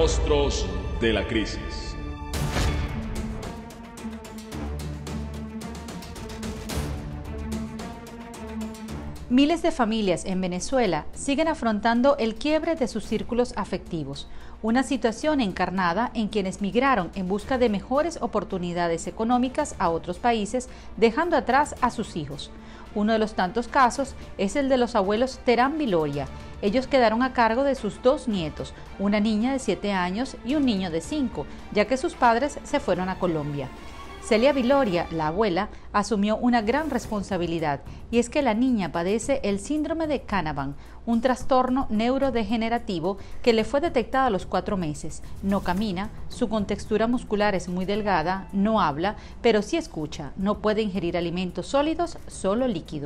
rostros de la crisis. Miles de familias en Venezuela siguen afrontando el quiebre de sus círculos afectivos, una situación encarnada en quienes migraron en busca de mejores oportunidades económicas a otros países, dejando atrás a sus hijos. Uno de los tantos casos es el de los abuelos Terán Viloria. Ellos quedaron a cargo de sus 2 nietos, una niña de 7 años y un niño de 5, ya que sus padres se fueron a Colombia. Celia Viloria, la abuela, asumió una gran responsabilidad, y es que la niña padece el síndrome de Canavan, un trastorno neurodegenerativo que le fue detectado a los 4 meses. No camina, su contextura muscular es muy delgada, no habla, pero sí escucha, no puede ingerir alimentos sólidos, solo líquido.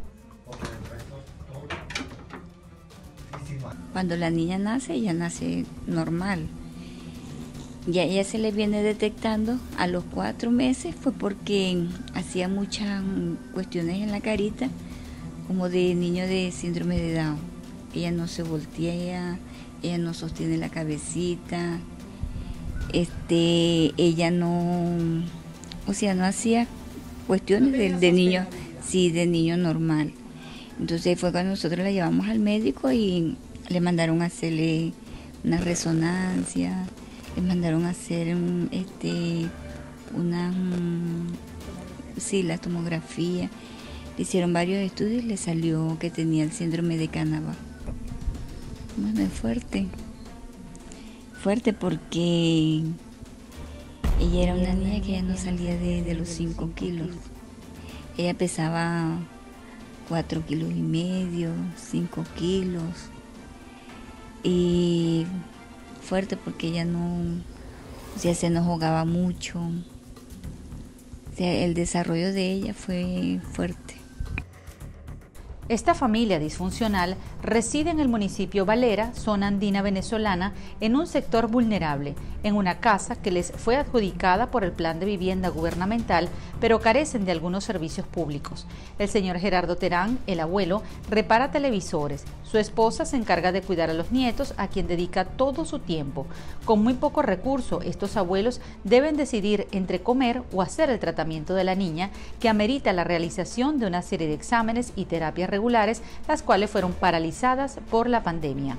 Cuando la niña nace, ella nace normal. Y a ella se le viene detectando a los 4 meses, fue porque hacía muchas cuestiones en la carita, como de niño de síndrome de Down. Ella no se voltea, ella no sostiene la cabecita, ella no, o sea, no hacía cuestiones de niño, sí, de niño normal. Entonces fue cuando nosotros la llevamos al médico y le mandaron a hacerle una resonancia. Le mandaron a hacer la tomografía. Le hicieron varios estudios y le salió que tenía el síndrome de Canavan. Bueno, es fuerte. Fuerte porque ella era una niña que ya no salía de los 5 kilos. Ella pesaba 4,5 kilos, 5 kilos. Y fuerte porque ella no, o sea, se nos ahogaba mucho. O sea, el desarrollo de ella fue fuerte. Esta familia disfuncional reside en el municipio Valera, zona andina venezolana, en un sector vulnerable, en una casa que les fue adjudicada por el Plan de Vivienda Gubernamental, pero carecen de algunos servicios públicos. El señor Gerardo Terán, el abuelo, repara televisores. Su esposa se encarga de cuidar a los nietos, a quien dedica todo su tiempo. Con muy poco recurso, estos abuelos deben decidir entre comer o hacer el tratamiento de la niña, que amerita la realización de una serie de exámenes y terapias regulares, las cuales fueron paralizadas por la pandemia.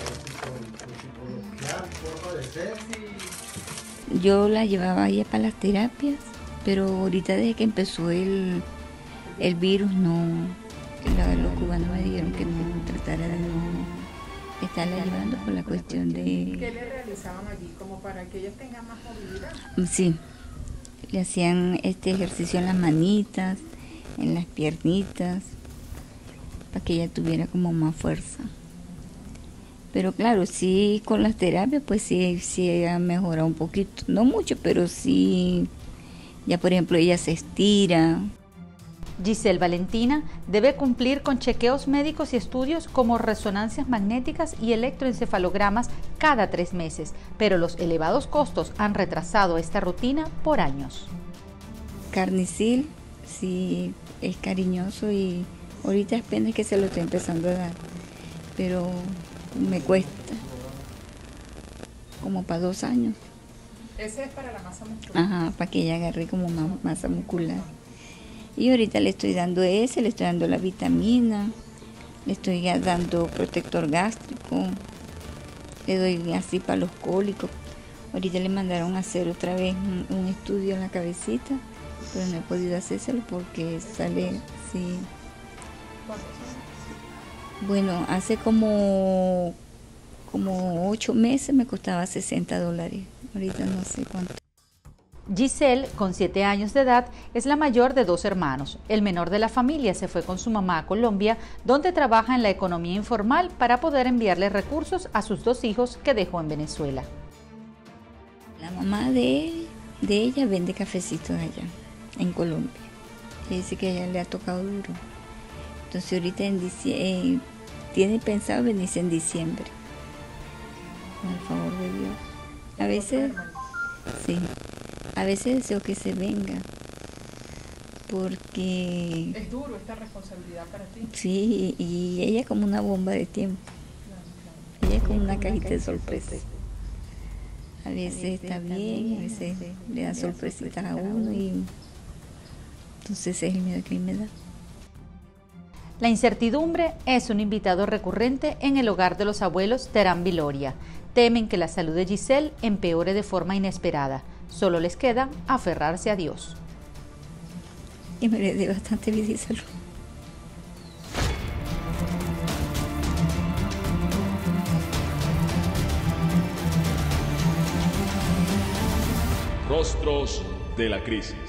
Yo la llevaba a ella para las terapias, pero ahorita desde que empezó el virus, los cubanos me dijeron que no tratara de no estarla llevando por la cuestión de... ¿Qué le realizaban allí como para que ellos tengan más movilidad? Sí, le hacían ejercicio en las manitas, en las piernitas, para que ella tuviera como más fuerza. Pero claro, sí, con las terapias pues sí ha mejorado un poquito, no mucho, pero sí, ya por ejemplo ella se estira. Giselle Valentina debe cumplir con chequeos médicos y estudios como resonancias magnéticas y electroencefalogramas cada 3 meses, pero los elevados costos han retrasado esta rutina por años. Carnicil sí es cariñoso y ahorita apenas que se lo estoy empezando a dar, pero me cuesta como para 2 años. Ese es para la masa muscular. Ajá, para que ella agarre como más masa muscular. Y ahorita le estoy dando le estoy dando la vitamina, le estoy dando protector gástrico, le doy así para los cólicos. Ahorita le mandaron a hacer otra vez un estudio en la cabecita, pero no he podido hacérselo porque sale así. Bueno, hace como 8 meses me costaba $60. Ahorita no sé cuánto. Giselle, con 7 años de edad, es la mayor de 2 hermanos. El menor de la familia se fue con su mamá a Colombia, donde trabaja en la economía informal para poder enviarle recursos a sus 2 hijos que dejó en Venezuela. La mamá de ella vende cafecitos allá, en Colombia. Le dice que a ella le ha tocado duro. Entonces ahorita tiene pensado venirse en diciembre. Con el favor de Dios. A veces, sí. A veces deseo que se venga, porque... Es duro esta responsabilidad para ti. Sí, y ella es como una bomba de tiempo. Ella es como una cajita de sorpresa. A veces está bien, a veces le da sorpresitas a uno y entonces es el miedo que me da. La incertidumbre es un invitado recurrente en el hogar de los abuelos Terán Viloria. Temen que la salud de Giselle empeore de forma inesperada. Solo les queda aferrarse a Dios. Y me dé bastante vida y salud. Rostros de la crisis.